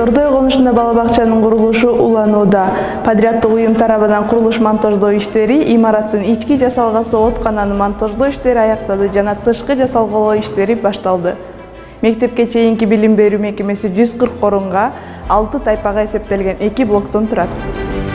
Тордой конушунда бала бакчанын курулушу уланууда. Подряддык уюм тарабынан курулуш-монтаждоо иштери, имараттын ички жасалгасы откананы монтаждоо иштери аяктады жана тышкы жасалгалоо иштери башталды. Мектепке чейинки билим берүү мекемеси 140 орунга 6 тайпага эсептелген 2 блоктон турат.